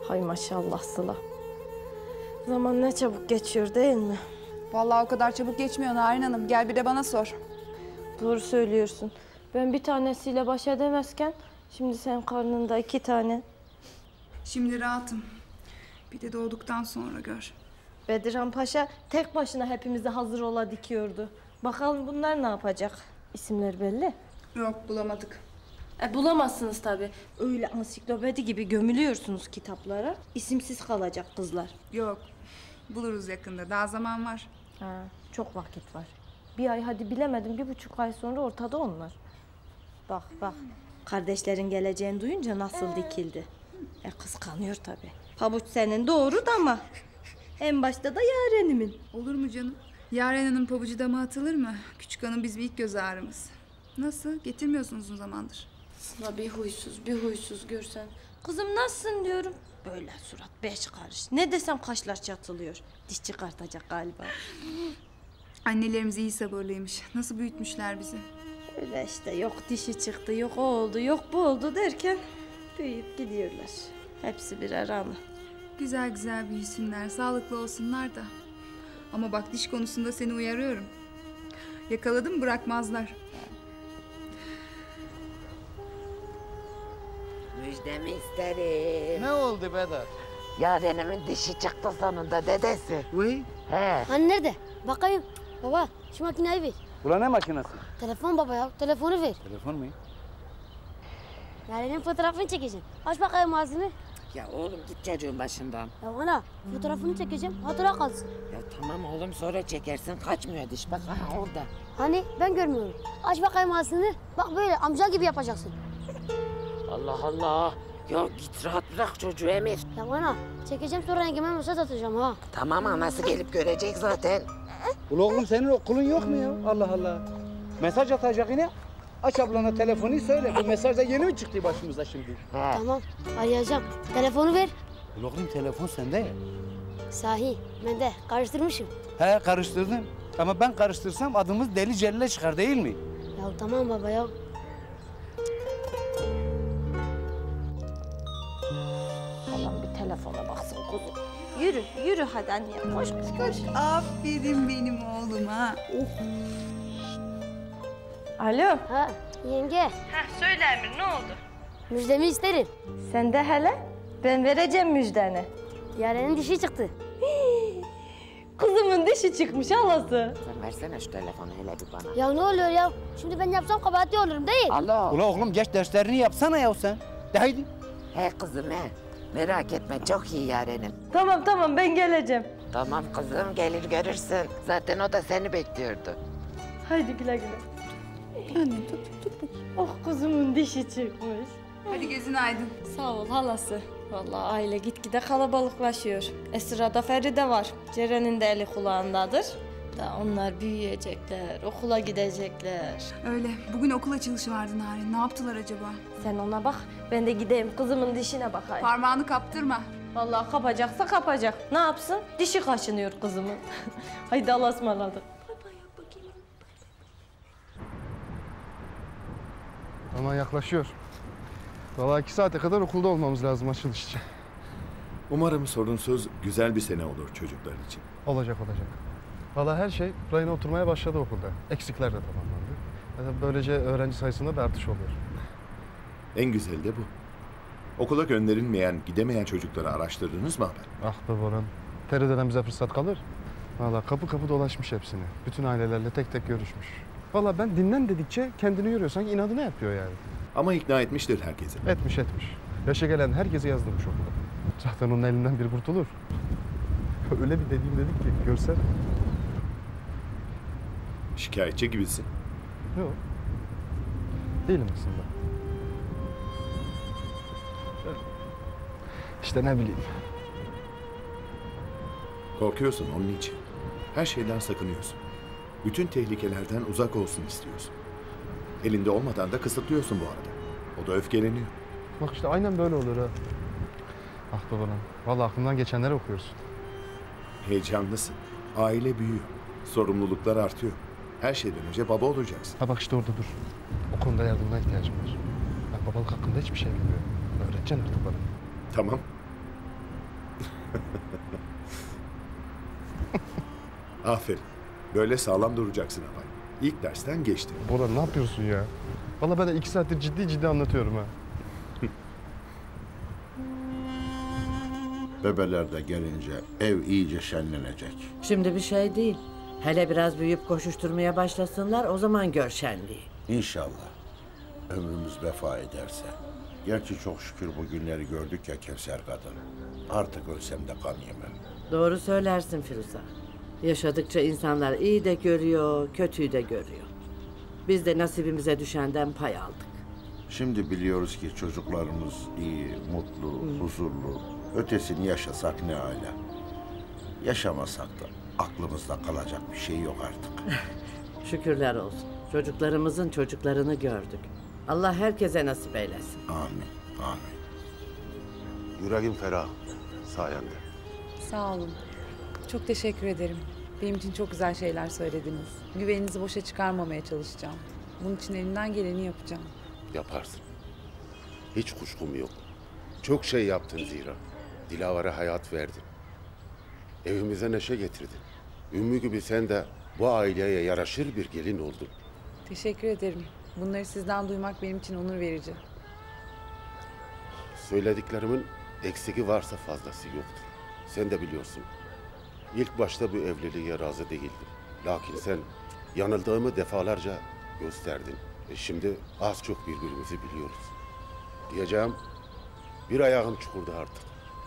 Hay maşallah Sıla. Zaman ne çabuk geçiyor değil mi? Vallahi o kadar çabuk geçmiyor Narin Hanım. Gel bir de bana sor. Doğru söylüyorsun. Ben bir tanesiyle baş edemezken şimdi senin karnında 2 tane. Şimdi rahatım. Bir de doğduktan sonra gör. Bedirhan Paşa tek başına hepimizi hazır ola dikiyordu. Bakalım bunlar ne yapacak? İsimler belli. Yok, bulamadık. Bulamazsınız tabii. Öyle ansiklopedi gibi gömülüyorsunuz kitaplara. İsimsiz kalacak kızlar. Yok, buluruz yakında. Daha zaman var. Ha, çok vakit var. 1 ay hadi bilemedim 1,5 ay sonra ortada onlar. Bak bak. Kardeşlerin geleceğini duyunca nasıl dikildi. Kıskanıyor tabii. Pabuç senin doğru da ama en başta da Yaren'imin. Olur mu canım? Yaren Hanım pabucu dama atılır mı? Küçük hanım bizim ilk göz ağrımız. Nasıl? Getirmiyorsun uzun zamandır. Sıla bir huysuz görsen. Kızım nasılsın diyorum. Böyle surat 5 karış. Ne desem kaşlar çatılıyor. Diş çıkartacak galiba. Annelerimiz iyi sabırlıymış. Nasıl büyütmüşler bizi. Öyle işte yok dişi çıktı, yok o oldu, yok bu oldu derken büyüyüp gidiyorlar. Hepsi birer anı. Güzel güzel büyüsünler, sağlıklı olsunlar da. Ama bak diş konusunda seni uyarıyorum. Yakaladım bırakmazlar. Müjdemi isterim. Ne oldu Bedar? Yaren'imin dişi çıktı sonunda dedesi. Uy. He. Hani nerede? Bakayım. Baba şu makineyi ver. Ulan ne makinesi? Telefon baba ya. Telefonu ver. Telefon mu? Yaren'in fotoğrafını çekeceğim. Aç bakayım ağzını. Ya oğlum git çocuğun başından. Ya ana fotoğrafını çekeceğim. Hatıra kalsın. Ya tamam oğlum sonra çekersin kaçmıyor diş bak aha orada. Hani ben görmüyorum. Aç bakayım ağzını. Bak böyle amca gibi yapacaksın. Allah Allah. Ya git rahat bırak çocuğu Emir. Ya ana çekeceğim sonra yengeme mesaj atacağım ha. Tamam anası gelip görecek zaten. Ulan oğlum senin okulun yok mu ya? Allah Allah. Mesaj atacak yine. Aç ablana telefonu söyle. Bu mesaj da yeni mi çıktı başımıza şimdi? He. Tamam arayacağım. Telefonu ver. Ulan oğlum telefon sende ya. Sahi ben de karıştırmışım. He karıştırdın. Ama ben karıştırsam adımız Deli Celil'e çıkar değil mi? Ya tamam baba ya. Allah'ım bir telefona baksın kuzum. Yürü hadi anne. Koş. Aferin benim oğluma. Alo. Ha yenge Söyle Emir ne oldu? müjdemi isterim. Sen de hele ben vereceğim müjdeni. Yaren'in dişi çıktı. Kızımın dişi çıkmış halası. Sen versene şu telefonu hele bir bana. Ya ne oluyor ya? Şimdi ben yapsam kabahatli olurum değil. Alo. Ulan oğlum geç derslerini yapsana ya sen. De haydi. He kızım he. Merak etme çok iyi Yaren'im. Tamam ben geleceğim. Tamam kızım gelir görürsün. Zaten o da seni bekliyordu. Haydi güle güle. Anne tut. Oh kuzumun dişi çıkmış. Hadi gözün aydın. Sağ ol halası. Vallahi aile gitgide kalabalıklaşıyor. Sırada Feride var. Ceren'in de eli kulağındadır. Da onlar büyüyecekler, okula gidecekler. Öyle. Bugün okul açılışı vardı Narin. Ne yaptılar acaba? Sen ona bak, ben de gideyim kızımın dişine bakayım. Parmağını kaptırma. Vallahi kapacaksa kapacak. Ne yapsın? Dişi kaşınıyor kızımın. Haydi Allah'a ısmarladık. Ama yaklaşıyor. Vallahi 2 saate kadar okulda olmamız lazım açılış için. Umarım sorunsuz güzel bir sene olur çocuklar için. Olacak. Vallahi her şey rayına oturmaya başladı okulda. Eksikler de tamamlandı. Böylece öğrenci sayısında da artış oluyor. En güzeli de bu. Okula gönderilmeyen, gidemeyen çocukları araştırdınız mı haber? Ah be Boran. Feride'den bize fırsat kalır. Vallahi kapı kapı dolaşmış hepsini. Bütün ailelerle tek tek görüşmüş. Vallahi ben dinlen dedikçe kendini yoruyor. Sanki inadına yapıyor yani. Ama ikna etmiştir herkesi. Etmiş. Yaşa gelen herkesi yazdırmış okula. Zaten onun elinden bir kurtulur. Öyle bir dediğim dedik ki görsen. Şikayetçi gibisin. Yok. Değilim aslında. İşte ne bileyim. Korkuyorsun onun için. Her şeyden sakınıyorsun. Bütün tehlikelerden uzak olsun istiyorsun. Elinde olmadan da kısıtlıyorsun bu arada. O da öfkeleniyor. Bak işte aynen böyle olur ha. Ah babanım. Vallahi aklımdan geçenleri okuyorsun. Heyecanlısın. Aile büyüyor. Sorumluluklar artıyor. Her şeyden önce baba olacaksın. Ha bak işte orada dur. O konuda yardımına ihtiyacım var. Ben babalık hakkında hiçbir şey bilmiyorum. Öğreteceksin artık bana. Tamam. Aferin. Böyle sağlam duracaksın ama. İlk dersten geçti. Bora ne yapıyorsun ya? Vallahi ben de 2 saattir ciddi ciddi anlatıyorum ha. Bebeler de gelince ev iyice şenlenecek. Şimdi bir şey değil. Hele biraz büyüyüp koşuşturmaya başlasınlar, o zaman gör şenliği. İnşallah. Ömrümüz vefa ederse. Gerçi çok şükür bu günleri gördük ya Kevser kadın. Artık ölsem de gam yemem. Doğru söylersin Firuze. Yaşadıkça insanlar iyi de görüyor, kötüyü de görüyor. Biz de nasibimize düşenden pay aldık. Şimdi biliyoruz ki çocuklarımız iyi, mutlu, huzurlu. Ötesini yaşasak ne âlâ. Yaşamasak da aklımızda kalacak bir şey yok artık. Şükürler olsun. Çocuklarımızın çocuklarını gördük. Allah herkese nasip eylesin. Amin, amin. Yüreğim ferah sayende. Sağ olun. Çok teşekkür ederim. Benim için çok güzel şeyler söylediniz. Güveninizi boşa çıkarmamaya çalışacağım. Bunun için elimden geleni yapacağım. Yaparsın. Hiç kuşkum yok. Çok şey yaptın zira. Dilaver'e hayat verdin. Evimize neşe getirdin. Ümmü gibi sen de bu aileye yaraşır bir gelin oldun. Teşekkür ederim. Bunları sizden duymak benim için onur verici. Söylediklerimin eksiki varsa fazlası yoktur. Sen de biliyorsun. İlk başta bu evliliğe razı değildim. Lakin sen yanıldığımı defalarca gösterdin. Şimdi az çok birbirimizi biliyoruz. Diyeceğim, bir ayağım çukurda artık.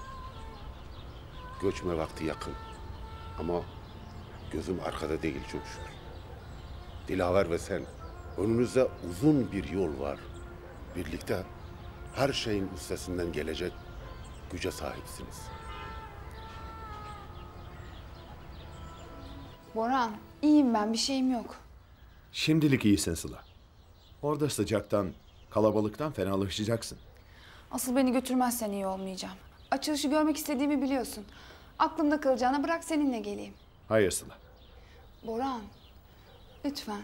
Göçme vakti yakın. Ama gözüm arkada değil çok şükür. Dilaver ve sen, önünüzde uzun bir yol var. Birlikte her şeyin üstesinden gelecek güce sahipsiniz. Boran, iyiyim ben, bir şeyim yok. Şimdilik iyisin Sıla. Orada sıcaktan, kalabalıktan fenalaşacaksın. Asıl beni götürmezsen iyi olmayacağım. Açılışı görmek istediğimi biliyorsun. Aklımda kalacağına bırak seninle geleyim. Hayır Sıla. Boran, lütfen.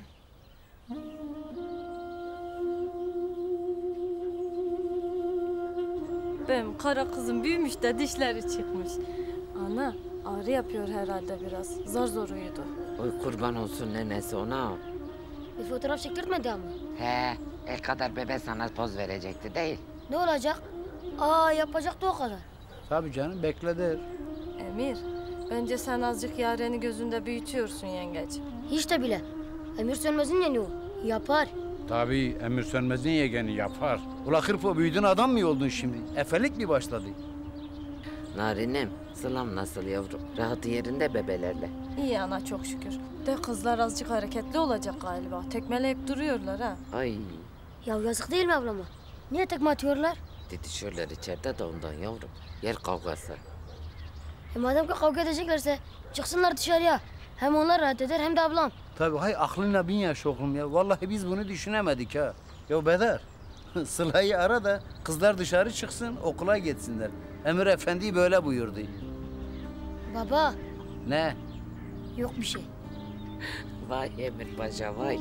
Benim kara kızım büyümüş de dişleri çıkmış. Ana ağrı yapıyor herhalde biraz. Zor zor uyudu. Oy kurban olsun nenesi ona. Bir fotoğraf çektirtmedi ama. He, el kadar bebe sana poz verecekti değil. Ne olacak? Aa yapacaktı o kadar. Tabii canım bekledir. Emir, bence sen azıcık Yaren'i gözünde büyütüyorsun yengeç. Hiç de bile. Emir Sönmez'in yeni o. Yapar. Tabii Emir Sönmez'in yegeni yapar. Ula hırpo büyüdün adam mı oldun şimdi? Efelik mi başladı? Narinim, Sılam nasıl yavrum? Rahatı yerinde bebelerle. İyi ana çok şükür. De kızlar azıcık hareketli olacak galiba. Tekmeleyip duruyorlar ha. Ay, Ya yazık değil mi ablama? Niye tekme atıyorlar? didişiyorlar içeride de ondan yavrum. Yer kavgası. Madem ki kavga edeceklerse çıksınlar dışarıya. Hem onlar rahat eder hem de ablam. Tabii hay aklına bin yaş oğlum ya. Vallahi biz bunu düşünemedik ha. Ya Bedar, Sıla'yı ara da kızlar dışarı çıksın okula gitsinler. Emir Efendi böyle buyurdu. Baba Ne? yok bir şey. Vay Emir Paşa vay.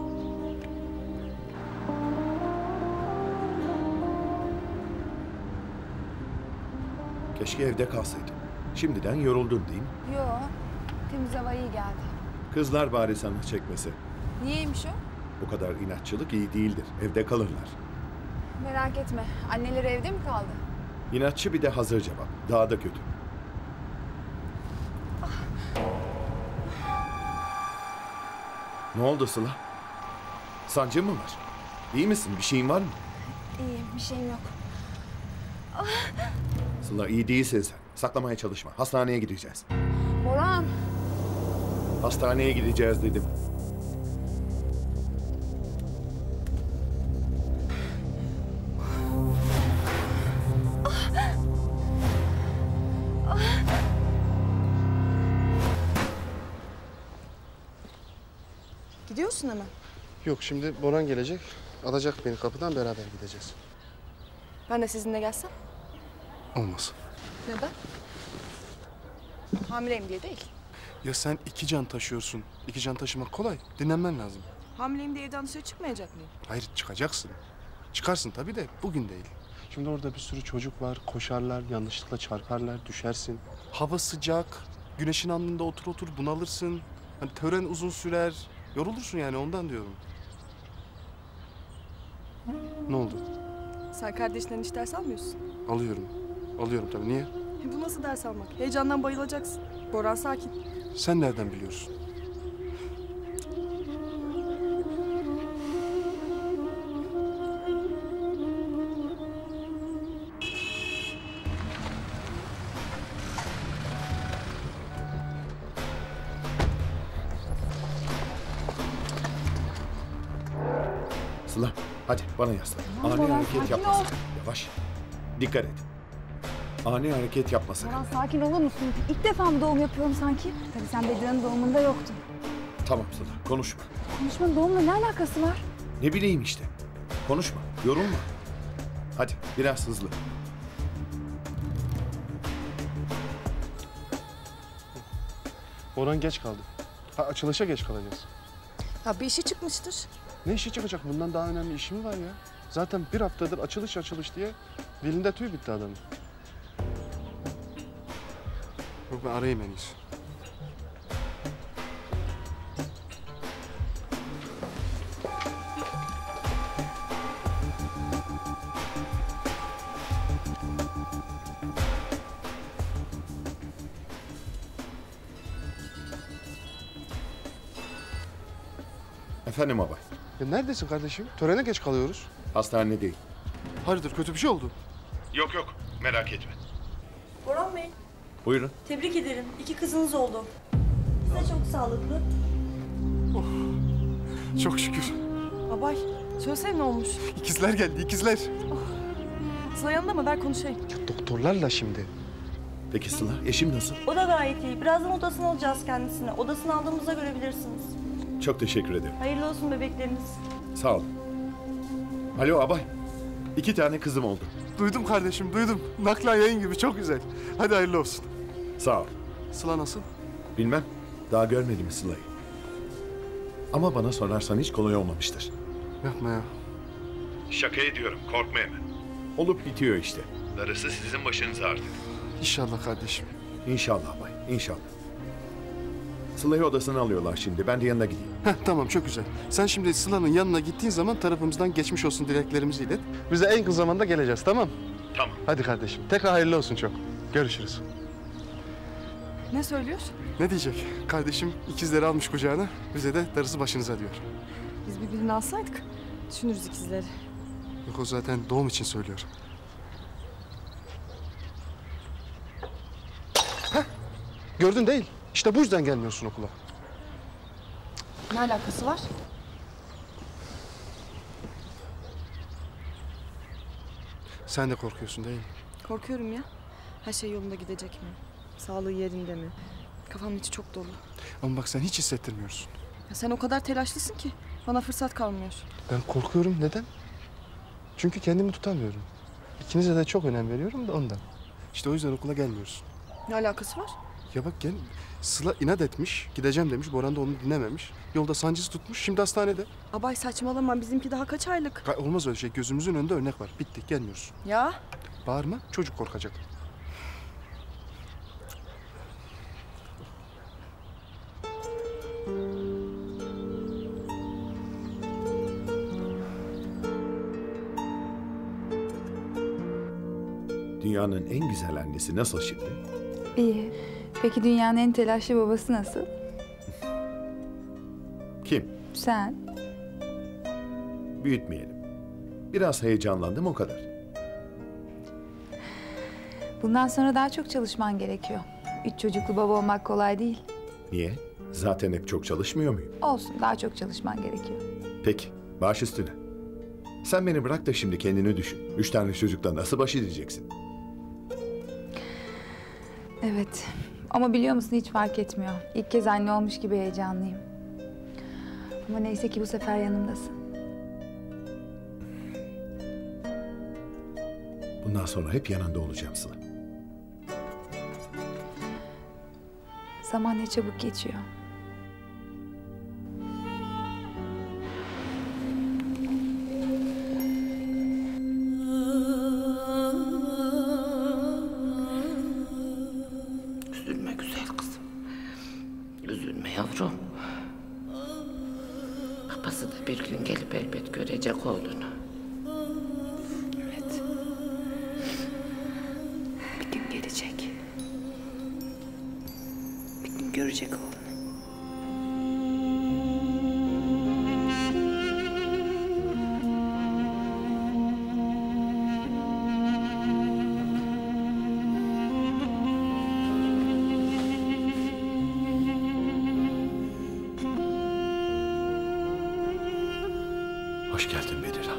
Keşke evde kalsaydın. Şimdiden yoruldun değil mi? Yo, temiz hava iyi geldi. Kızlar bari sana çekmesi. Niyeymiş o? Bu kadar inatçılık iyi değildir. Evde kalırlar. Merak etme, anneleri evde mi kaldı? İnatçı bir de hazır cevap. Daha da kötü. Ne oldu Sıla? Sancın mı var? İyi misin? Bir şeyin var mı? İyiyim, bir şeyim yok. Sıla iyi değilsin sen. Saklamaya çalışma. Hastaneye gideceğiz. Boran, Hastaneye gideceğiz dedim. gidiyorsun hemen. Yok şimdi Boran gelecek. Alacak beni kapıdan beraber gideceğiz. Ben de sizinle gelsem. Olmaz. Neden? Hamileyim diye değil. Ya sen 2 can taşıyorsun. 2 can taşımak kolay. Dinlenmen lazım. Hamileyim diye evden dışarı çıkmayacak mıyım? Hayır çıkacaksın. Çıkarsın tabii de bugün değil. Şimdi orada bir sürü çocuk var, koşarlar, yanlışlıkla çarparlar, düşersin. Hava sıcak, güneşin alnında otur otur bunalırsın. Hani tören uzun sürer, yorulursun yani ondan diyorum. Ne oldu? Sen kardeşinden hiç ders almıyorsun. Alıyorum. Alıyorum tabii. Niye? Bu nasıl ders almak? Heyecandan bayılacaksın. Boran sakin. Sen nereden biliyorsun? Sıla, hadi bana yaslan. Ani hareket yapma sakın. Yavaş. Dikkat et. Ani hareket yapma sakın. Boran sakin olur musun? İlk defa mı doğum yapıyorum sanki? Tabii sen Bedir'in doğumunda yoktun. Tamam Sıla, konuşma. Konuşmanın doğumla ne alakası var? Ne bileyim işte. Konuşma, yorulma. Hadi biraz hızlı. Orhan geç kaldı. Ha, açılışa geç kalacağız. Ha bir işi çıkmıştır. Ne işi çıkacak? Bundan daha önemli işi mi var ya? Zaten bir haftadır açılış diye dilinde tüy bitti adamın. Yok ben arayayım en iyisi. Efendim abay. Neredesin kardeşim? Törene geç kalıyoruz. Hastanedeyim. Hayırdır kötü bir şey oldu? Yok merak etme. Boran Bey, Buyurun. tebrik ederim. 2 kızınız oldu. Size çok sağlıklı. Çok şükür. Abay, söylesene ne olmuş? İkizler geldi ikizler. Sıla yanında mı? Ver konuşayım. Doktorlarla şimdi. Peki Sıla, eşim nasıl? O da gayet iyi. Birazdan odasını alacağız kendisine. Odasını aldığımızda görebilirsiniz. Çok teşekkür ederim. Hayırlı olsun bebekleriniz. Sağ olun. Alo abay. 2 tane kızım oldu. Duydum kardeşim duydum. Naklen yayın gibi çok güzel. Hadi hayırlı olsun. Sağ ol. Sıla nasıl? Bilmem. Daha görmedim Sıla'yı. Ama bana sorarsan hiç kolay olmamıştır. Yapma ya. Şaka ediyorum. Korkma hemen. Olup bitiyor işte. Darısı sizin başınıza artık. İnşallah kardeşim. İnşallah abay. İnşallah. Sıla'yı odasına alıyorlar şimdi. Ben de yanına gideyim. Heh, tamam çok güzel. Sen şimdi Sıla'nın yanına gittiğin zaman tarafımızdan geçmiş olsun dileklerimizi ilet. Biz de en kısa zamanda geleceğiz tamam? Tamam. Hadi kardeşim. Tekrar hayırlı olsun çok. Görüşürüz. Ne söylüyor? Ne diyecek? Kardeşim ikizleri almış kucağına. Bize de darısı başınıza diyor. Biz birbirini alsaydık düşünürüz ikizleri. Yok o zaten doğum için söylüyor. Heh, gördün değil. İşte bu yüzden gelmiyorsun okula. Ne alakası var? Sen de korkuyorsun değil mi? Korkuyorum ya. Her şey yolunda gidecek mi? Sağlığı yerinde mi? Kafamın içi çok dolu. Ama bak sen hiç hissettirmiyorsun. Ya sen o kadar telaşlısın ki bana fırsat kalmıyor. Ben korkuyorum. Neden? Çünkü kendimi tutamıyorum. İkinize de çok önem veriyorum da ondan. İşte o yüzden okula gelmiyorsun. Ne alakası var? Ya bak gel, Sıla inat etmiş, gideceğim demiş. Boran da onu dinlememiş. Yolda sancısı tutmuş, şimdi hastanede. Abay saçmalama, bizimki daha kaç aylık? Olmaz öyle şey, gözümüzün önünde örnek var. Bitti, gelmiyoruz. Ya? Bağırma, çocuk korkacak. Dünyanın en güzel annesi nasıl şimdi? İyi. Peki dünyanın en telaşlı babası nasıl? Kim? Sen. Büyütmeyelim. Biraz heyecanlandım o kadar. Bundan sonra daha çok çalışman gerekiyor. 3 çocuklu baba olmak kolay değil. Niye? Zaten hep çok çalışmıyor muyum? Olsun, daha çok çalışman gerekiyor. Peki, baş üstüne. Sen beni bırak da şimdi kendini düşün. 3 tane çocukla nasıl baş edeceksin? Evet. Ama biliyor musun hiç fark etmiyor. İlk kez anne olmuş gibi heyecanlıyım. Ama neyse ki bu sefer yanımdasın. Bundan sonra hep yanında olacağım Sıla. Zaman ne çabuk geçiyor. Babası da bir gün gelip elbet görecek oğlunu. Evet. Bir gün gelecek. Bir gün görecek oğlunu. Hoş geldin Bedirhan.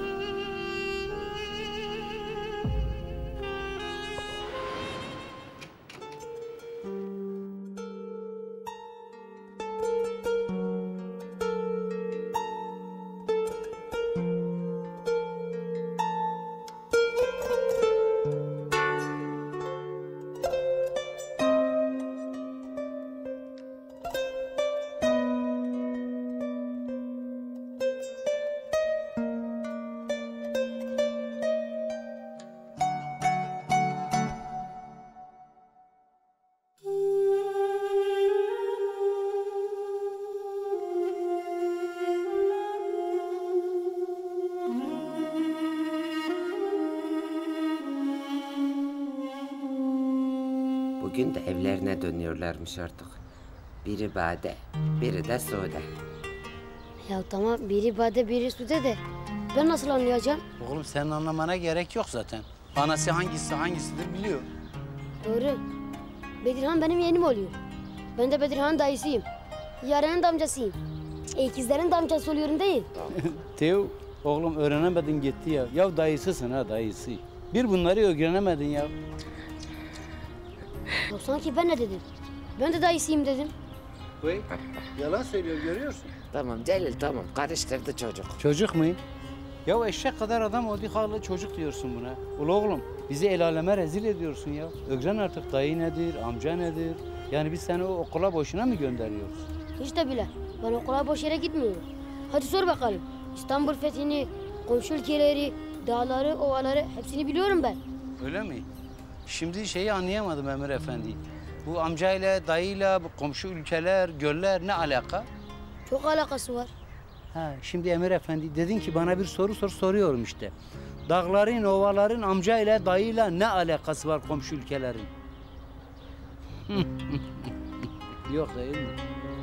Bugün de evlerine dönüyorlarmış artık. Biri Bade, biri de Sude. Ya tamam biri Bade biri Sude de ben nasıl anlayacağım? Oğlum senin anlamana gerek yok zaten. Anası hangisidir biliyor. Doğru. Bedirhan benim yeğenim oluyor. Ben de Bedirhan'ın dayısıyım. Yaren'in de amcasıyım. İkizlerin de amcası oluyorum değil. Teo, oğlum öğrenemedin gitti ya. Ya dayısısın ha dayısı. Bir bunları öğrenemedin ya. Ya sanki ben ne dedim? Ben de dayısıyım dedim. Bey, yalan söylüyor görüyorsun. Tamam Celil tamam karıştırdı çocuk. Çocuk mu? Ya eşek kadar adam oldu hala çocuk diyorsun buna. Ula oğlum bizi el aleme rezil ediyorsun ya. Öğren artık dayı nedir, amca nedir? Yani biz seni o okula boşuna mı gönderiyoruz? Hiç de bile. Ben okula boş yere gitmiyorum. Hadi sor bakalım. İstanbul fethini, komşu ülkeleri, dağları, ovaları hepsini biliyorum ben. Öyle mi? Şimdi şeyi anlayamadım Emir Efendi. Bu amcayla, dayıyla, bu komşu ülkeler, göller ne alaka? Çok alakası var. Ha, şimdi Emir Efendi dedin ki bana bir soru soruyorum işte. Dağların, ovaların amcayla, dayıyla ne alakası var komşu ülkelerin? Yok değil mi?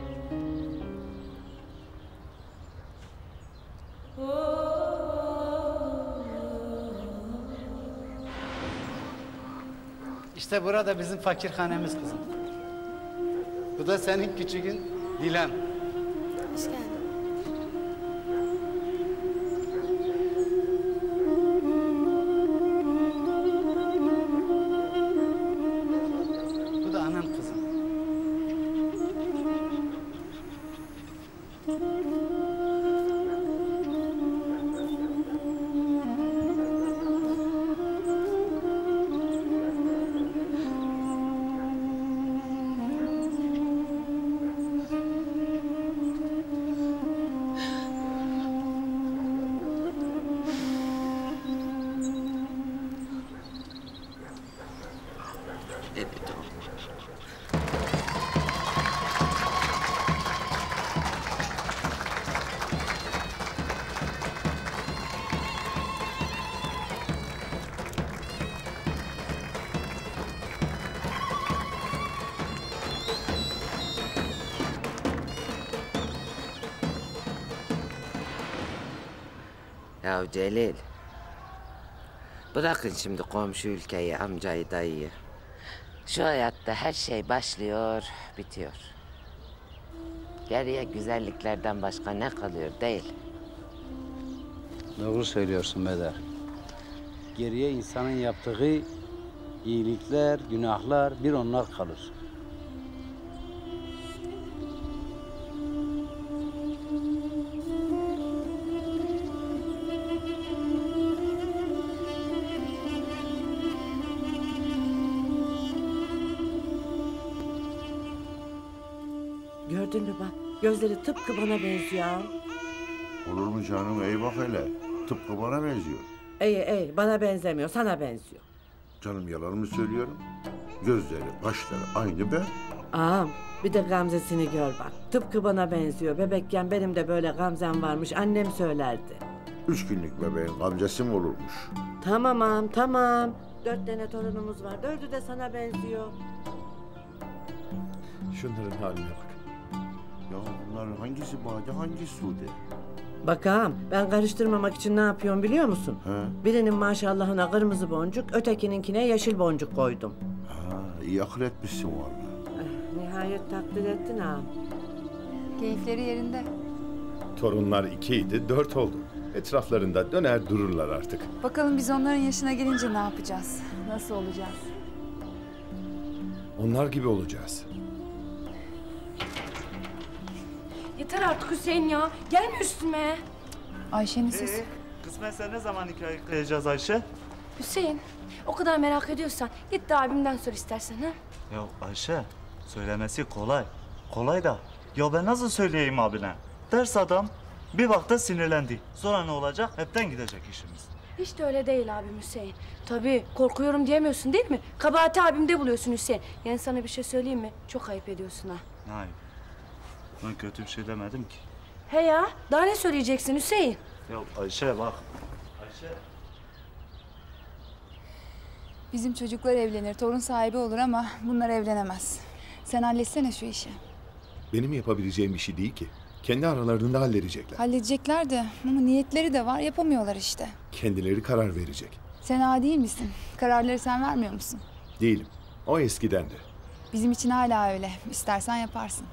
İşte burada bizim fakirhanemiz kızım. Bu da senin küçüğün Dilan. Hoş geldin. Bu da anan kızım. Evet oğlum. Ya Celil. Bırakın şimdi komşu ülkeyi, amcayı, dayıyı. Şu hayatta her şey başlıyor, bitiyor. Geriye güzelliklerden başka ne kalıyor değil. Doğru söylüyorsun Bedar. Geriye insanın yaptığı iyilikler, günahlar bir onlar kalır. Gördün mü bak, gözleri tıpkı bana benziyor. Olur mu canım? Ey bak hele. Tıpkı bana benziyor. İyi, bana benzemiyor, sana benziyor. Canım yalan mı söylüyorum? Gözleri, başları aynı be. Ağam bir de Gamze'sini gör bak. Tıpkı bana benziyor. Bebekken benim de böyle Gamzem varmış. Annem söylerdi. 3 günlük bebeğin gamzesi mi olurmuş? Tamam ağam tamam. 4 tane torunumuz var. 4'ü de sana benziyor. Şunların haline bak. Ya bunların hangisi Bade, hangisi Sude? Bak ağam ben karıştırmamak için ne yapıyorum biliyor musun? He? Birinin maşallahına kırmızı boncuk, ötekininkine yeşil boncuk koydum. Ha, iyi akıl etmişsin vallahi. Nihayet takdir ettin ağam. Keyifleri yerinde. Torunlar 2 idi, 4 oldu. Etraflarında döner dururlar artık. Bakalım biz onların yaşına gelince ne yapacağız? Nasıl olacağız? Onlar gibi olacağız. Yeter artık Hüseyin ya. Gelme üstüme. Ayşe'nin sesi. Kısmetse ne zaman hikaye kıyacağız Ayşe? Hüseyin, o kadar merak ediyorsan git de abimden sor istersen ha. Ya Ayşe, söylemesi kolay. Kolay da. Ya ben nasıl söyleyeyim abine? Ders adam bir vakte sinirlendi. Sonra ne olacak? Hepten gidecek işimiz. Hiç de öyle değil abim Hüseyin. Tabii korkuyorum diyemiyorsun değil mi? Kabahati abimde buluyorsun Hüseyin. Yani sana bir şey söyleyeyim mi? Çok ayıp ediyorsun ha. Hayır. Ben kötü bir şey demedim ki. He ya, daha ne söyleyeceksin Hüseyin? Ya Ayşe bak. Ayşe. Bizim çocuklar evlenir, torun sahibi olur ama bunlar evlenemez. Sen halletsene şu işi. Benim yapabileceğim bir şey değil ki. Kendi aralarında halledecekler. Halledecekler de ama niyetleri de var, yapamıyorlar işte. Kendileri karar verecek. Sen ağa değil misin? Kararları sen vermiyor musun? Değilim. O eskiden de. Bizim için hala öyle. İstersen yaparsın.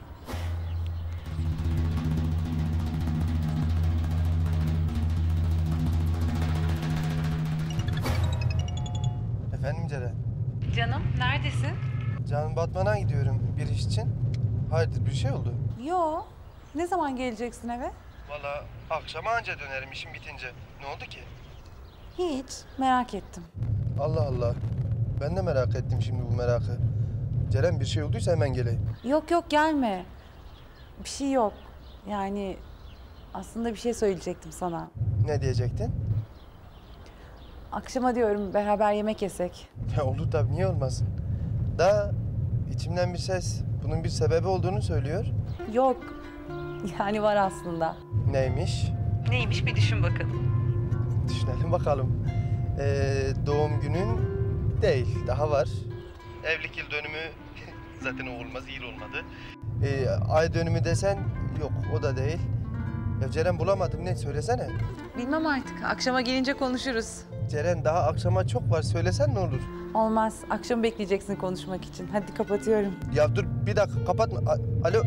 Efendim Ceren? Canım neredesin? Canım Batman'a gidiyorum bir iş için. Hayırdır bir şey oldu? Yo. Ne zaman geleceksin eve? Vallahi akşama anca dönerim işim bitince. Ne oldu ki? Hiç. Merak ettim. Allah Allah. Ben de merak ettim şimdi bu merakı. Ceren bir şey olduysa hemen geleyim. Yok yok gelme. Bir şey yok. Yani aslında bir şey söyleyecektim sana. Ne diyecektin? Akşama diyorum beraber yemek yesek. Ya olur tabii niye olmasın? Da içimden bir ses bunun bir sebebi olduğunu söylüyor. Yok. Yani var aslında. Neymiş? Neymiş bir düşün bakalım. Düşünelim bakalım. Doğum günün değil, daha var. Evlilik yıl dönümü zaten o olmaz, iyi olmadı. Ay dönümü desen yok, o da değil. Ya Ceren bulamadım, ne söylesene. Bilmem artık. Akşama gelince konuşuruz. Ceren daha akşama çok var, söylesen ne olur? Olmaz. Akşam bekleyeceksin konuşmak için. Hadi kapatıyorum. Ya dur bir dakika, kapatma. Alo.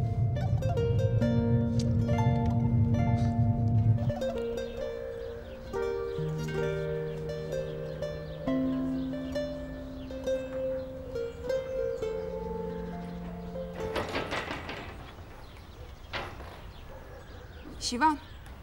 Şivan,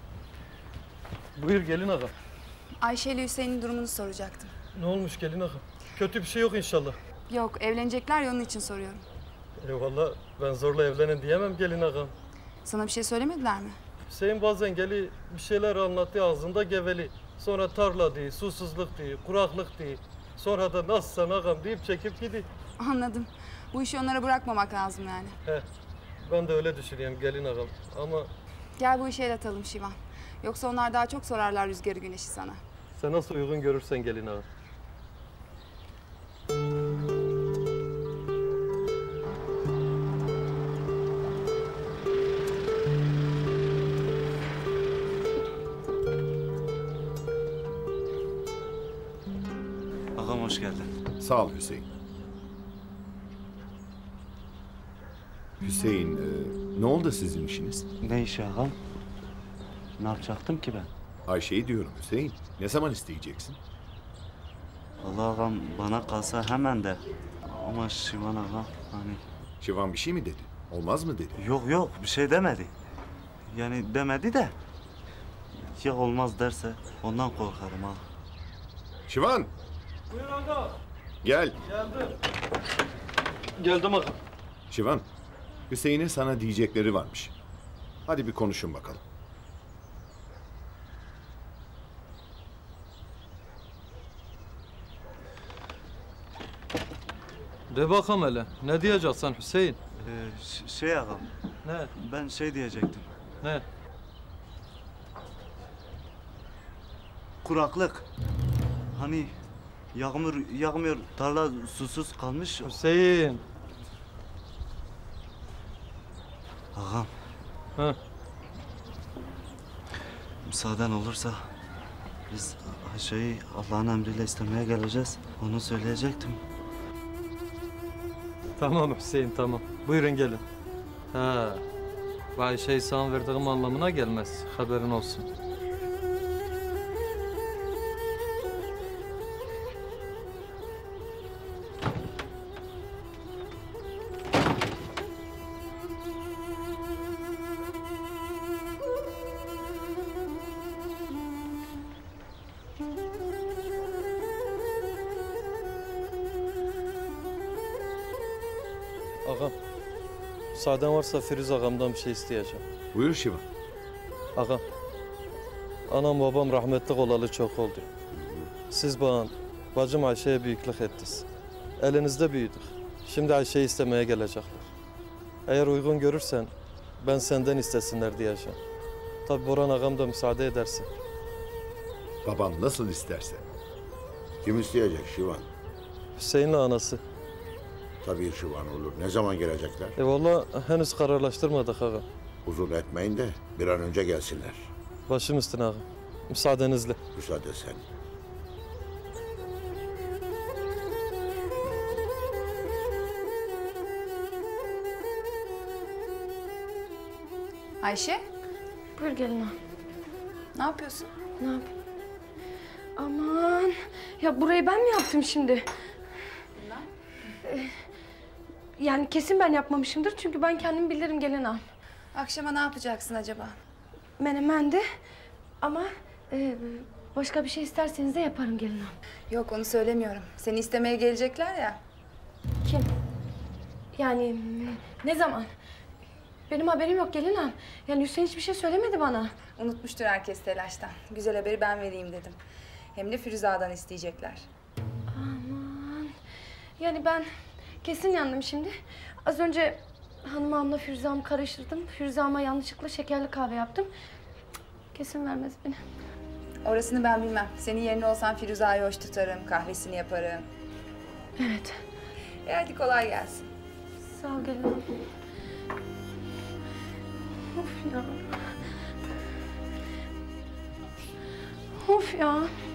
Buyur gelin ağam. Ayşe ile Hüseyin'in durumunu soracaktım. Ne olmuş gelin ağam? Kötü bir şey yok inşallah. Yok, evlenecekler ya onun için soruyorum. Eyvallah ben zorla evlenin diyemem gelin ağam. Sana bir şey söylemediler mi? Hüseyin bazen geli bir şeyler anlattı ağzında geveli. Sonra tarla diye, susuzluk diye, kuraklık diye. Sonra da nasılsan ağam deyip çekip gidiyor. Anladım. Bu işi onlara bırakmamak lazım yani. He, ben de öyle düşünüyorum gelin ağam ama Gel bu işe el atalım Şivan. Yoksa onlar daha çok sorarlar rüzgarı güneşi sana. sen nasıl uygun görürsen gelin ağam. Ağam hoş geldin. Sağ ol Hüseyin. Hüseyin, ne oldu sizin işiniz? Ne işi ağam? Ne yapacaktım ki ben? Ayşe'yi diyorum Hüseyin. Ne zaman isteyeceksin? Allah ağam bana kalsa hemen de. Ama Şivan ağam hani... Şivan bir şey mi dedi? Olmaz mı dedi? Yok yok bir şey demedi. Yani demedi de. Ya olmaz derse ondan korkarım ha. Şivan! Buyur ağam. Gel. Geldim. Geldim ağam. Şivan, Hüseyin'e sana diyecekleri varmış. Hadi bir konuşun bakalım. De bakalım hele. Ne diyeceksin Hüseyin? Şey ağam. Ne? Ben şey diyecektim. Ne? Kuraklık. Hani yağmıyor, tarla susuz kalmış. Hüseyin. Ağam. Hı. Müsaaden olursa biz Ayşe'yi Allah'ın emriyle istemeye geleceğiz. Onu söyleyecektim. Tamam Hüseyin tamam. Buyurun gelin. Ha. Bu Ayşe'yi sana verdiğim anlamına gelmez. Haberin olsun. Ağam, müsaaden varsa Firuz ağamdan bir şey isteyeceğim. Buyur Şivan. Ağam, anam babam rahmetli olalı çok oldu. Siz bana, bacım Ayşe'ye büyüklük ettiniz. Elinizde büyüdük. Şimdi Ayşe'yi istemeye gelecekler. Eğer uygun görürsen, ben senden istesinler diyeceğim. Tabi Boran ağam da müsaade edersin. Babam nasıl isterse. Kim isteyecek Şivan? Hüseyin'le anası. Tabii Şivan olur. Ne zaman gelecekler? Vallahi henüz kararlaştırmadık ağam. Uzun etmeyin de bir an önce gelsinler. Başım üstüne ağam. Müsaadenizle. Müsaade sen. Ayşe, Buyur gelin ağam. ne yapıyorsun? Ne yapayım? Aman. Ya burayı ben mi yaptım şimdi? Yani kesin ben yapmamışımdır. Çünkü ben kendim bilirim gelin ağam. Akşama ne yapacaksın acaba? Menemendi. Ama başka bir şey isterseniz de yaparım gelin ağam. Yok, onu söylemiyorum. Seni istemeye gelecekler ya. Kim? Yani ne zaman? Benim haberim yok gelin ağam. Yani Hüseyin hiçbir şey söylemedi bana. Unutmuştur herkes telaştan. Güzel haberi ben vereyim dedim. Hem de Firuze Ağa'dan isteyecekler. Aman. Yani ben kesin yandım şimdi. Az önce hanım ağamla Firuze ağamı karıştırdım. Firuze ağama yanlışlıkla şekerli kahve yaptım. Cık, kesin vermez beni. Orasını ben bilmem. Senin yerine olsam Firuze Ağa'yı hoş tutarım, kahvesini yaparım. Evet. Hadi kolay gelsin. Sağ ol gelin ağam. Of ya. Of ya.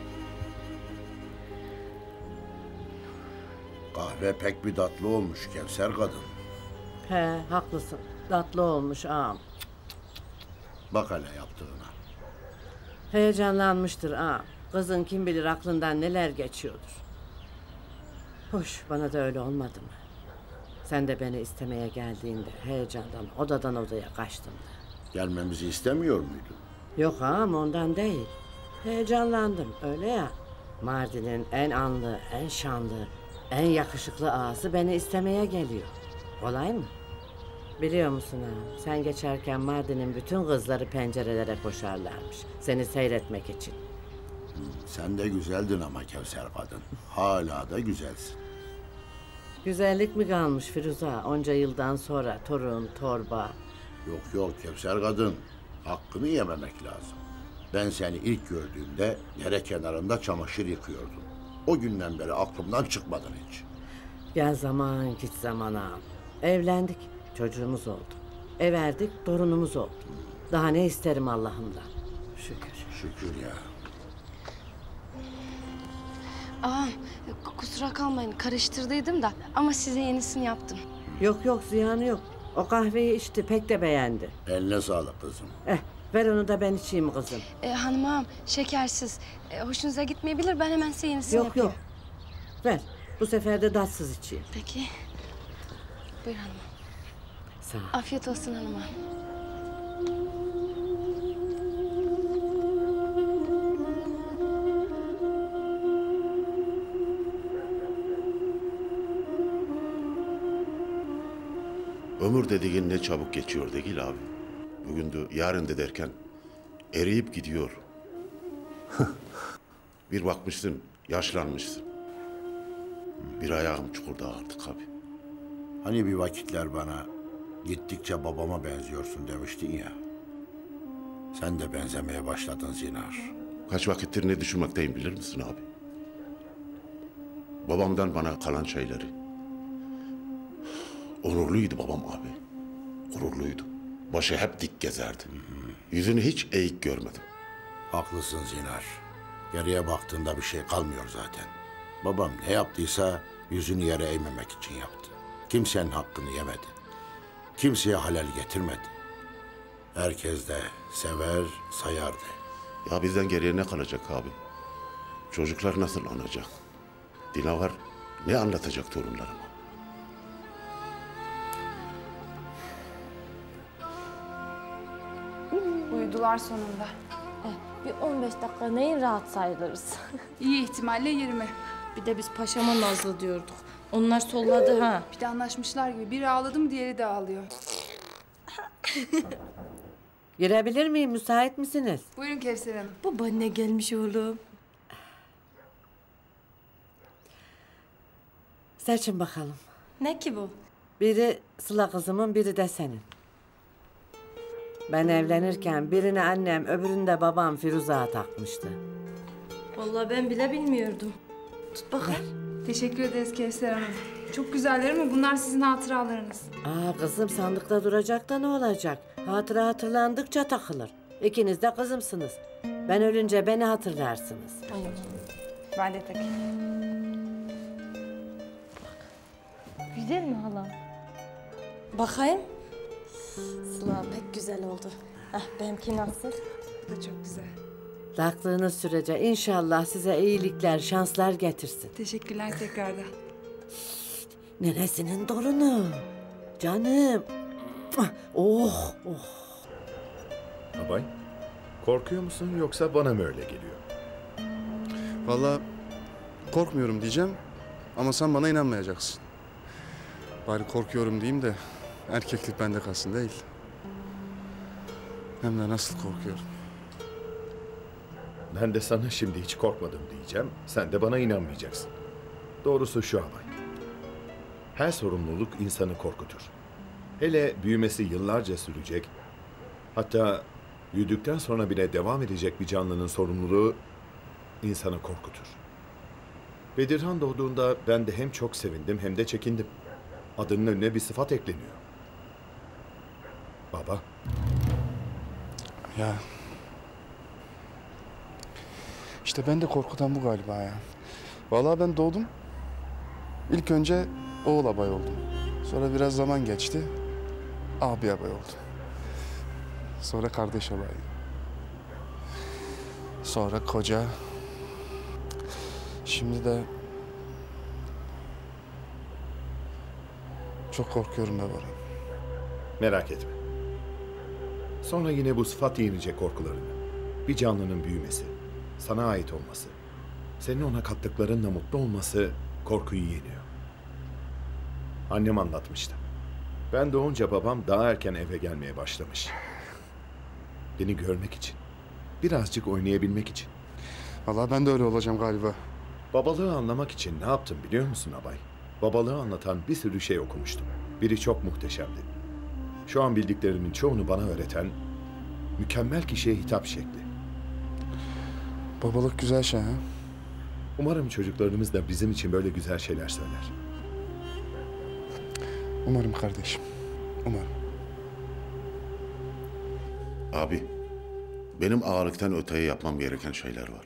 Kahve pek bir tatlı olmuş Kevser kadın. He, haklısın. Tatlı olmuş ağam. Bak hele yaptığına. Heyecanlanmıştır ağam. Kızın kim bilir aklından neler geçiyordur. Hoş, bana da öyle olmadı mı? Sen de beni istemeye geldiğinde heyecandan odadan odaya kaçtın da. Gelmemizi istemiyor muydun? Yok ağam, ondan değil. Heyecanlandım, öyle ya. Mardin'in en anlı, en şanlı, en yakışıklı ağası beni istemeye geliyor. Kolay mı? Biliyor musun ağam, sen geçerken Mardin'in bütün kızları pencerelere koşarlarmış. Seni seyretmek için. Sen de güzeldin ama Kevser kadın. Hala da güzelsin. Güzellik mi kalmış Firuze ağa? Onca yıldan sonra torun, torba. Yok yok Kevser kadın. Hakkını yememek lazım. Ben seni ilk gördüğümde dere kenarında çamaşır yıkıyordum. O günden beri aklımdan çıkmadın hiç. Gel zaman git zaman ağam. Evlendik, çocuğumuz oldu. Everdik, torunumuz oldu. Daha ne isterim Allah'ımdan? Şükür. Şükür ya. Ağam kusura kalmayın karıştırdıydım da ama size yenisini yaptım. Yok yok, ziyanı yok. O kahveyi içti, pek de beğendi. Eline sağlık kızım. Ver onu da ben içeyim kızım. Hanım ağam şekersiz. Hoşunuza gitmeyebilir, ben hemen size yenisini Yok yapayım. yok. Ver, bu sefer de tatsız içeyim. Peki. Buyur hanım ağam. Sağ ol. Afiyet olsun hanım ağam. Ömür dediğin ne çabuk geçiyor değil abi. Bugün de yarın de derken eriyip gidiyor. Bir bakmışsın yaşlanmışsın. Bir ayağım çukurda artık abi. Hani bir vakitler bana gittikçe babama benziyorsun demiştin ya. Sen de benzemeye başladın Zinar. Kaç vakittir ne düşünmekteyim bilir misin abi? Babamdan bana kalan şeyleri. Onurluydu babam abi. Gururluydu. Başı hep dik gezerdi. Yüzünü hiç eğik görmedim. Haklısın Zinar. Geriye baktığında bir şey kalmıyor zaten. Babam ne yaptıysa yüzünü yere eğmemek için yaptı. Kimsenin hakkını yemedi. Kimseye halel getirmedi. Herkes de sever, sayardı. Ya bizden geriye ne kalacak abi? Çocuklar nasıl anacak? Dilaver ne anlatacak torunlarıma? Uyudular sonunda. Bir 15 dakika neyin rahat sayılırız? İyi ihtimalle 20. Bir de biz paşama nazlı diyorduk. Onlar solladı ha. Bir de anlaşmışlar gibi. Biri ağladı mı diğeri de ağlıyor. Girebilir miyim? Müsait misiniz? Buyurun Kevser Hanım. Babaanne gelmiş oğlum. Seçin bakalım. Ne ki bu? Biri Sıla kızımın, biri de senin. Ben evlenirken birini annem, öbürünü de babam Firuze'ye takmıştı. Vallahi ben bile bilmiyordum. Tut bakayım. Teşekkür ederiz Kevser Hanım. Çok güzeller ama bunlar sizin hatıralarınız. Kızım sandıkta duracak da ne olacak? Hatıra hatırlandıkça takılır. İkiniz de kızımsınız. Ben ölünce beni hatırlarsınız. Ben de takayım. Güzel mi hala? Bakayım. Sıla pek güzel oldu. Benimki nasıl? Bu da çok güzel. Taktığınız sürece inşallah size iyilikler, şanslar getirsin. Teşekkürler tekrardan. Neresinin torunu? Canım. Oh, oh. Abay, korkuyor musun yoksa bana mı öyle geliyor? Vallahi korkmuyorum diyeceğim ama sen bana inanmayacaksın. Bari korkuyorum diyeyim de erkeklik bende kalsın değil. Hem de nasıl korkuyorum. Ben de sana şimdi hiç korkmadım diyeceğim. Sen de bana inanmayacaksın. Doğrusu şu abay. Her sorumluluk insanı korkutur. Hele büyümesi yıllarca sürecek, hatta büyüdükten sonra bile devam edecek bir canlının sorumluluğu insanı korkutur. Bedirhan doğduğunda ben de hem çok sevindim hem de çekindim. Adının önüne bir sıfat ekleniyor. Baba. Ya. İşte ben de korkudan bu galiba ya. Vallahi ben doğdum. İlk önce oğul abay oldum. Sonra biraz zaman geçti. Abi abay oldum. Sonra kardeş abay. Sonra koca. Şimdi de çok korkuyorum be Baran. Merak etme. Sonra yine bu sıfat yenecek korkularını. Bir canlının büyümesi, sana ait olması, senin ona kattıklarınla mutlu olması korkuyu yeniyor. Annem anlatmıştı. Ben doğunca babam daha erken eve gelmeye başlamış. Beni görmek için, birazcık oynayabilmek için. Vallahi ben de öyle olacağım galiba. Babalığı anlamak için ne yaptım biliyor musun abay? Babalığı anlatan bir sürü şey okumuştum. Biri çok muhteşemdi. Şu an bildiklerimin çoğunu bana öğreten mükemmel kişiye hitap şekli. Babalık güzel şey ha? Umarım çocuklarımız da bizim için böyle güzel şeyler söyler. Umarım kardeşim. Umarım. Abi, benim ağalıktan öteye yapmam gereken şeyler var.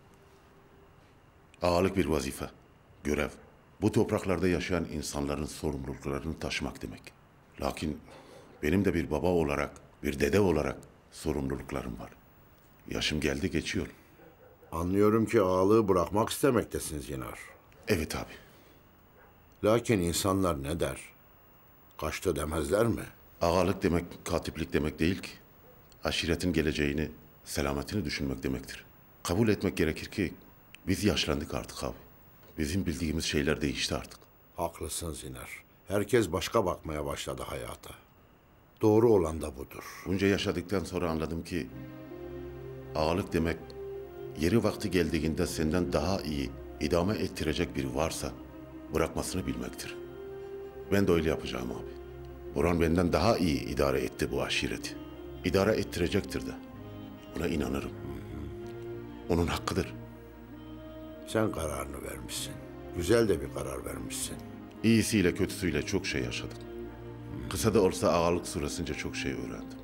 Ağalık bir vazife, görev. Bu topraklarda yaşayan insanların sorumluluklarını taşımak demek. Lakin benim de bir baba olarak, bir dede olarak sorumluluklarım var. Yaşım geldi geçiyor. Anlıyorum ki ağalığı bırakmak istemektesin Zinar. Evet abi. Lakin insanlar ne der? Kaçtı demezler mi? Ağalık demek katiplik demek değil ki. Aşiretin geleceğini, selametini düşünmek demektir. Kabul etmek gerekir ki biz yaşlandık artık abi. Bizim bildiğimiz şeyler değişti artık. Haklısın Zinar. Herkes başka bakmaya başladı hayata. Doğru olan da budur. Bunca yaşadıktan sonra anladım ki ağalık demek yeri vakti geldiğinde senden daha iyi idame ettirecek biri varsa bırakmasını bilmektir. Ben de öyle yapacağım abi. Burhan benden daha iyi idare etti bu aşireti. İdare ettirecektir de. Ona inanırım. Onun hakkıdır. Sen kararını vermişsin. Güzel de bir karar vermişsin. İyisiyle kötüsüyle çok şey yaşadım. Kısa da olsa ağalık süresince çok şey öğrendim.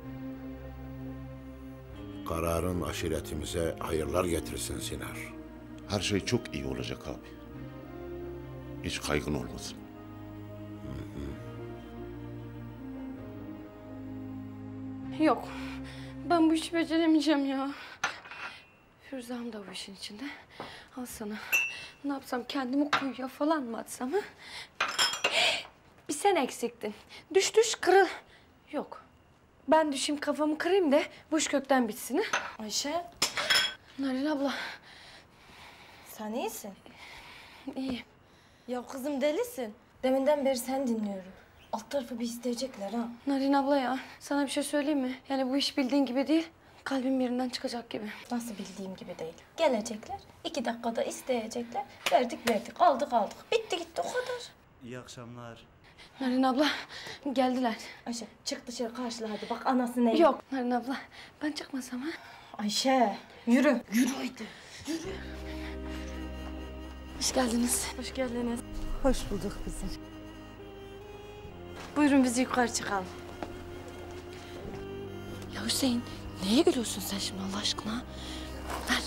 Kararın aşiretimize hayırlar getirsin Zinar. Her şey çok iyi olacak abi. Hiç kaygın olmasın. Yok. Ben bu işi beceremeyeceğim ya. Firuze Hanım da bu işin içinde. Al sana. Ne yapsam, kendimi kuyuya falan mı atsam ha? Bir sen eksiktin. Düş düş kırıl. Yok. Ben düşeyim, kafamı kırayım da bu iş kökten bitsin ha. Ayşe, Narin abla. sen iyisin. İyiyim. Ya kızım delisin. Deminden beri sen dinliyorum. Alt tarafı bir isteyecekler ha. Narin abla ya, sana bir şey söyleyeyim mi? Yani bu iş bildiğin gibi değil. Kalbim yerinden çıkacak gibi. Nasıl bildiğim gibi değil. Gelecekler, 2 dakikada isteyecekler. Verdik, aldık. Bitti gitti o kadar. İyi akşamlar. Narin abla, geldiler. Ayşe çık dışarı karşıla hadi. Bak anası ne? Yok Narin abla, ben çıkmasam ha? Ayşe, yürü. Yürü haydi. Yürü. Hoş geldiniz. Hoş geldiniz. Hoş bulduk kızım. Buyurun biz yukarı çıkalım. Ya Hüseyin, neye gülüyorsun sen şimdi Allah aşkına? Ver.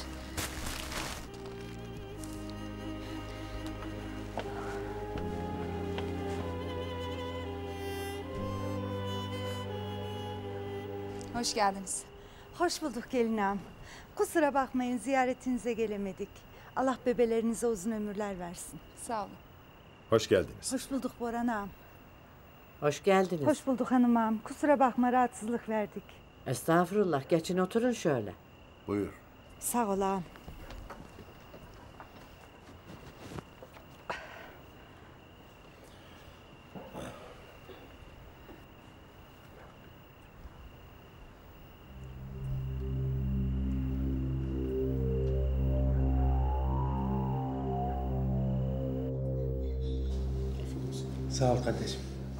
Hoş geldiniz. Hoş bulduk gelin ağam. Kusura bakmayın ziyaretinize gelemedik. Allah bebelerinize uzun ömürler versin. Sağ olun. Hoş geldiniz. Hoş bulduk Boran ağam. Hoş geldiniz. Hoş bulduk hanım ağam. Kusura bakma rahatsızlık verdik. Estağfurullah. Geçin oturun şöyle. Buyur. Sağ ol ağam. Sağ ol kardeşim.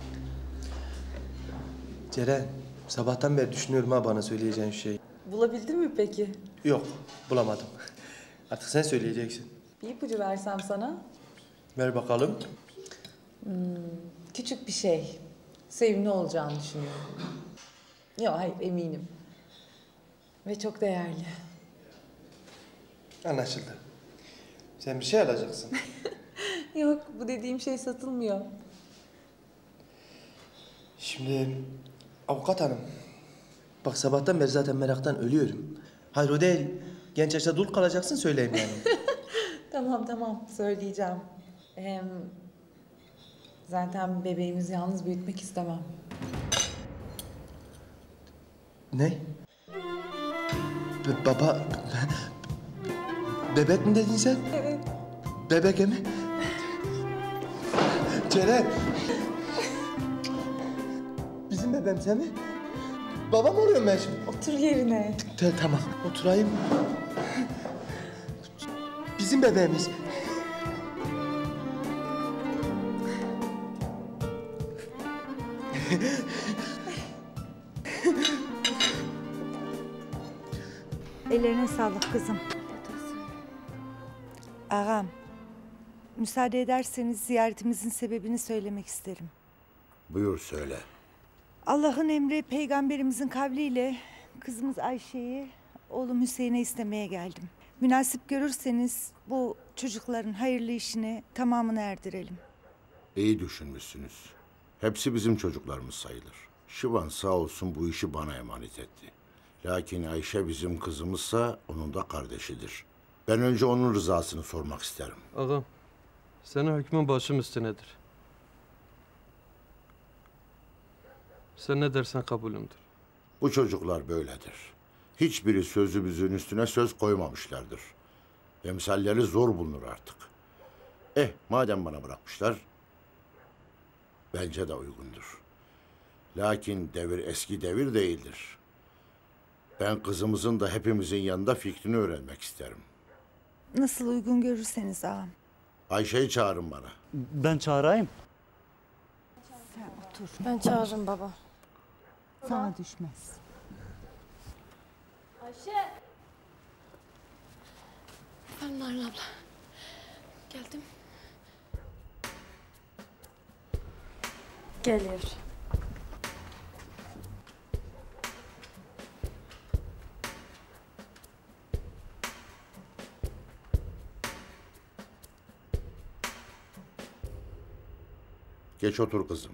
Ceren, sabahtan beri düşünüyorum ha bana söyleyeceğin şey. Bulabildin mi peki? Yok, bulamadım. Artık sen söyleyeceksin. Bir ipucu versem sana. Ver bakalım. Küçük bir şey. Sevimli olacağını düşünüyorum. Yok hayır eminim. Ve çok değerli. Anlaşıldı. Sen bir şey alacaksın. Yok bu dediğim şey satılmıyor. Şimdi avukat hanım. Bak sabahtan beri zaten meraktan ölüyorum. Hayır o değil. Genç yaşta dul kalacaksın söyleyeyim yani. Tamam söyleyeceğim. Hem zaten bebeğimizi yalnız büyütmek istemem. Ne? Baba... Bebek mi dedin sen? Evet. Bebek mi? Ceren! Bizim bebeğim sen mi? Baba mı oluyorum ben şimdi? Otur yerine. Tamam, oturayım. Bizim bebeğimiz. Ellerine sağlık kızım. Ağam, müsaade ederseniz ziyaretimizin sebebini söylemek isterim. Buyur söyle. Allah'ın emri peygamberimizin kavliyle kızımız Ayşe'yi oğlum Hüseyin'e istemeye geldim. Münasip görürseniz bu çocukların hayırlı işini tamamını erdirelim. İyi düşünmüşsünüz. Hepsi bizim çocuklarımız sayılır. Şivan sağ olsun bu işi bana emanet etti. Lakin Ayşe bizim kızımızsa onun da kardeşidir. Ben önce onun rızasını sormak isterim. Ağam, senin hükmün başım üstünedir. Sen ne dersen kabulümdür. Bu çocuklar böyledir. Hiçbiri sözümüzün üstüne söz koymamışlardır. Emsalleri zor bulunur artık. Madem bana bırakmışlar, bence de uygundur. Lakin devir eski devir değildir. Ben kızımızın da hepimizin yanında fikrini öğrenmek isterim. Nasıl uygun görürseniz ağam. Ayşe'yi çağırın bana. Ben çağırayım. Sen otur. Ben çağırırım baba. Sana düşmez. Ayşe. Ben Narin abla. Geldim. Geliyor. Geç otur kızım.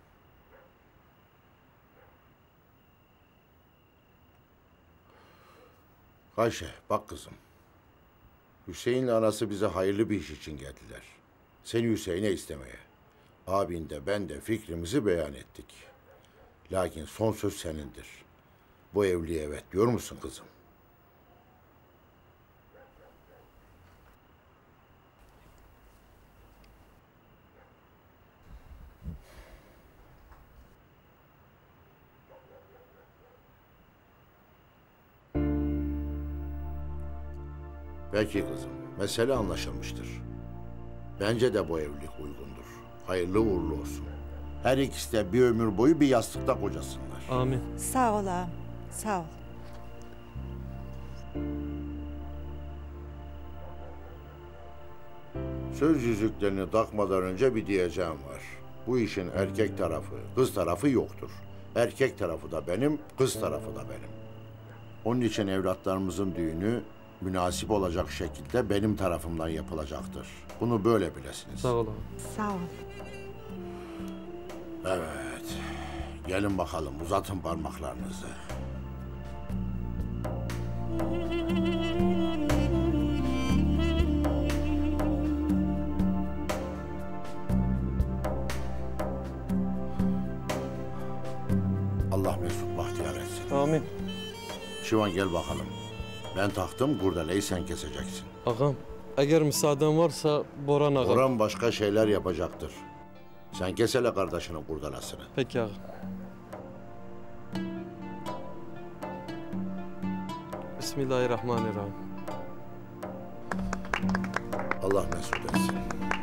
Ayşe, bak kızım. Hüseyin'le anası bize hayırlı bir iş için geldiler. Seni Hüseyin'e istemeye. Abin de ben de fikrimizi beyan ettik. Lakin son söz senindir. Bu evliliğe evet diyor musun kızım? Peki kızım, mesele anlaşılmıştır. Bence de bu evlilik uygundur. Hayırlı uğurlu olsun. Her ikisi de bir ömür boyu bir yastıkta kocasınlar. Amin. Sağ ol ağam. Sağ ol. Söz yüzüklerini takmadan önce bir diyeceğim var. Bu işin erkek tarafı, kız tarafı yoktur. Erkek tarafı da benim, kız tarafı da benim. Onun için evlatlarımızın düğünü münasip olacak şekilde benim tarafımdan yapılacaktır. Bunu böyle bilesiniz. Sağ olun. Sağ ol. Evet. Gelin bakalım, uzatın parmaklarınızı. Allah mesut bahtiyar etsin. Amin. Şivan gel bakalım. Ben taktım, kurdeleyi sen keseceksin. Ağam, eğer müsaaden varsa Boran ağam. Boran başka şeyler yapacaktır. Sen kes hele kardeşinin kurdelesini. Peki ağam. Bismillahirrahmanirrahim. Allah mesut etsin.